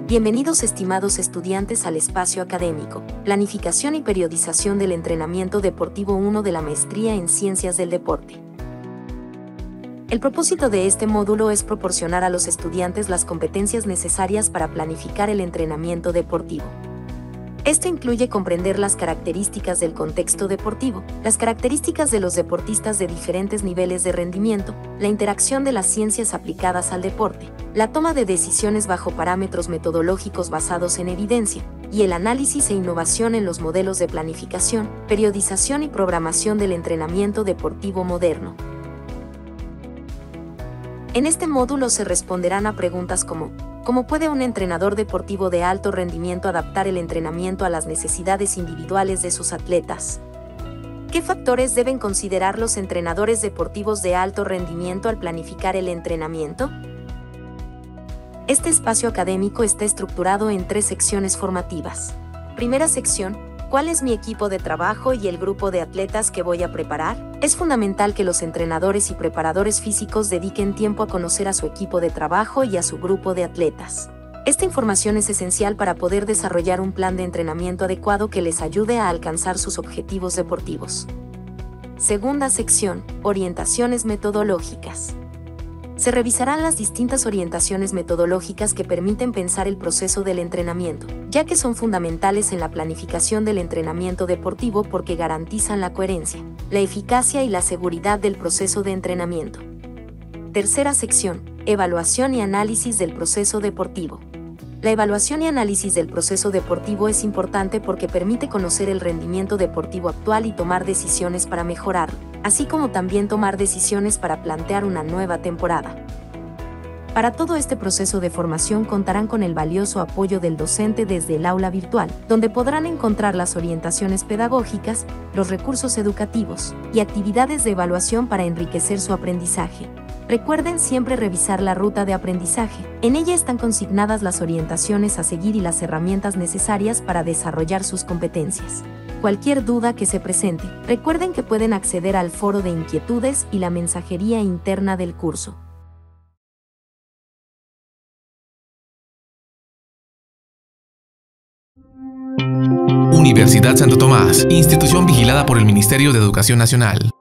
Bienvenidos estimados estudiantes al espacio académico, planificación y periodización del entrenamiento deportivo 1 de la Maestría en Ciencias del Deporte. El propósito de este módulo es proporcionar a los estudiantes las competencias necesarias para planificar el entrenamiento deportivo. Esto incluye comprender las características del contexto deportivo, las características de los deportistas de diferentes niveles de rendimiento, la interacción de las ciencias aplicadas al deporte, la toma de decisiones bajo parámetros metodológicos basados en evidencia, y el análisis e innovación en los modelos de planificación, periodización y programación del entrenamiento deportivo moderno. En este módulo se responderán a preguntas como: ¿cómo puede un entrenador deportivo de alto rendimiento adaptar el entrenamiento a las necesidades individuales de sus atletas? ¿Qué factores deben considerar los entrenadores deportivos de alto rendimiento al planificar el entrenamiento? Este espacio académico está estructurado en 3 secciones formativas. Primera sección: ¿cuál es mi equipo de trabajo y el grupo de atletas que voy a preparar? Es fundamental que los entrenadores y preparadores físicos dediquen tiempo a conocer a su equipo de trabajo y a su grupo de atletas. Esta información es esencial para poder desarrollar un plan de entrenamiento adecuado que les ayude a alcanzar sus objetivos deportivos. Segunda sección: orientaciones metodológicas. Se revisarán las distintas orientaciones metodológicas que permiten pensar el proceso del entrenamiento, ya que son fundamentales en la planificación del entrenamiento deportivo porque garantizan la coherencia, la eficacia y la seguridad del proceso de entrenamiento. Tercera sección: evaluación y análisis del proceso deportivo. La evaluación y análisis del proceso deportivo es importante porque permite conocer el rendimiento deportivo actual y tomar decisiones para mejorarlo, así como también tomar decisiones para plantear una nueva temporada. Para todo este proceso de formación contarán con el valioso apoyo del docente desde el aula virtual, donde podrán encontrar las orientaciones pedagógicas, los recursos educativos y actividades de evaluación para enriquecer su aprendizaje. Recuerden siempre revisar la ruta de aprendizaje. En ella están consignadas las orientaciones a seguir y las herramientas necesarias para desarrollar sus competencias. Cualquier duda que se presente, recuerden que pueden acceder al foro de inquietudes y la mensajería interna del curso. Universidad Santo Tomás, institución vigilada por el Ministerio de Educación Nacional.